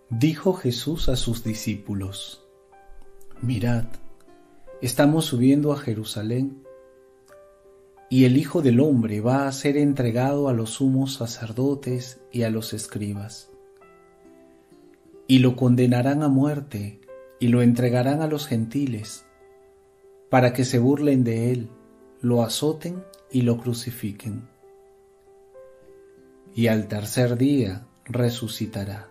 Dijo Jesús a sus discípulos: Mirad, estamos subiendo a Jerusalén, y el Hijo del Hombre va a ser entregado a los sumos sacerdotes y a los escribas, y lo condenarán a muerte y lo entregarán a los gentiles, para que se burlen de él, lo azoten y lo crucifiquen. Y al tercer día resucitará.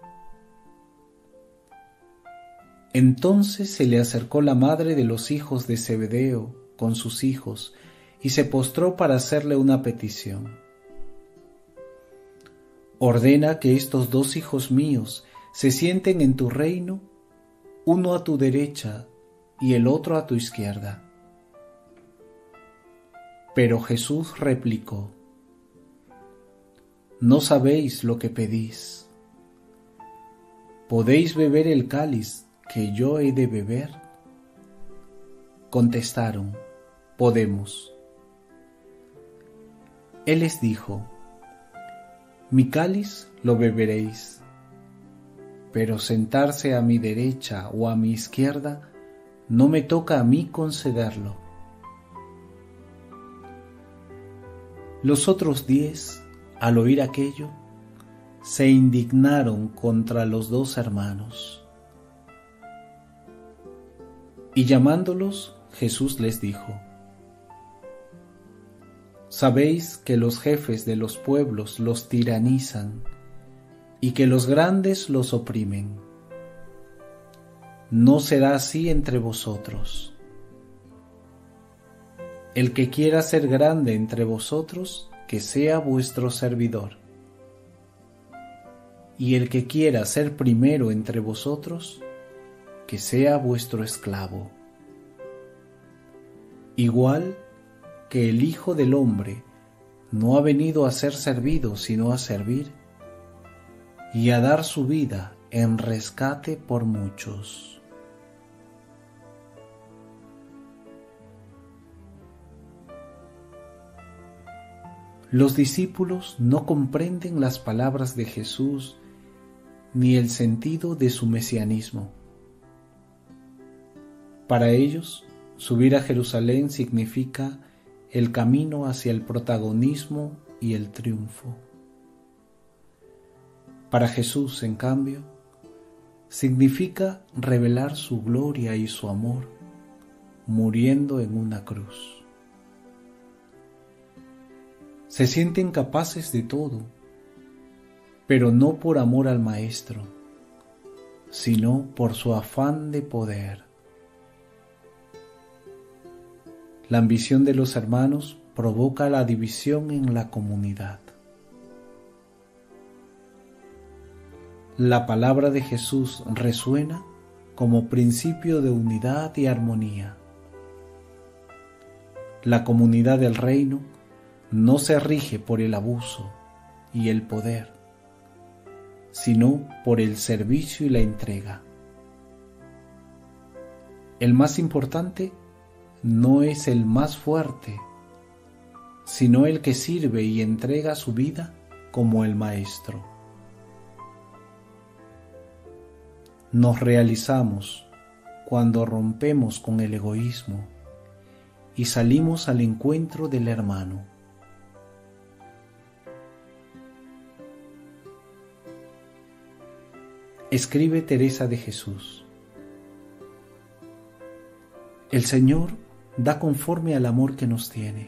Entonces se le acercó la madre de los hijos de Zebedeo con sus hijos y se postró para hacerle una petición. Ordena que estos dos hijos míos se sienten en tu reino, uno a tu derecha y el otro a tu izquierda. Pero Jesús replicó: No sabéis lo que pedís. ¿Podéis beber el cáliz que yo he de beber? Contestaron: Podemos. Él les dijo: Mi cáliz lo beberéis, pero sentarse a mi derecha o a mi izquierda no me toca a mí concederlo. Los otros 10, al oír aquello, se indignaron contra los dos hermanos. Y llamándolos, Jesús les dijo: Sabéis que los jefes de los pueblos los tiranizan y que los grandes los oprimen. No será así entre vosotros. El que quiera ser grande entre vosotros, que sea vuestro servidor. Y el que quiera ser primero entre vosotros, que sea vuestro esclavo. Igual que el Hijo del Hombre no ha venido a ser servido, sino a servir, y a dar su vida en rescate por muchos. Los discípulos no comprenden las palabras de Jesús ni el sentido de su mesianismo. Para ellos, subir a Jerusalén significa el camino hacia el protagonismo y el triunfo. Para Jesús, en cambio, significa revelar su gloria y su amor, muriendo en una cruz. Se sienten capaces de todo, pero no por amor al Maestro, sino por su afán de poder. La ambición de los hermanos provoca la división en la comunidad. La palabra de Jesús resuena como principio de unidad y armonía. La comunidad del reino no se rige por el abuso y el poder, sino por el servicio y la entrega. El más importante no es el más fuerte, sino el que sirve y entrega su vida como el Maestro. Nos realizamos cuando rompemos con el egoísmo y salimos al encuentro del hermano. Escribe Teresa de Jesús: El Señor da conforme al amor que nos tiene,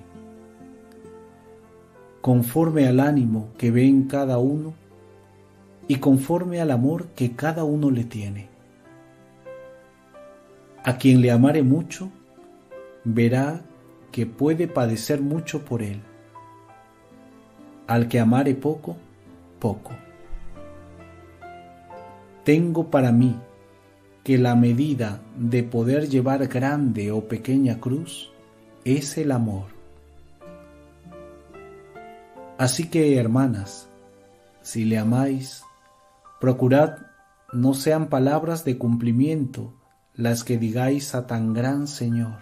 conforme al ánimo que ve en cada uno y conforme al amor que cada uno le tiene. A quien le amare mucho, verá que puede padecer mucho por él. Al que amare poco, poco. Tengo para mí que la medida de poder llevar grande o pequeña cruz es el amor. Así que, hermanas, si le amáis, procurad no sean palabras de cumplimiento las que digáis a tan gran Señor,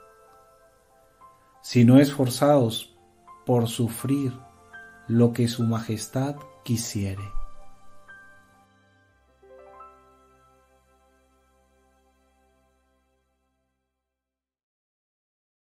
sino esforzaos por sufrir lo que su majestad quisiere.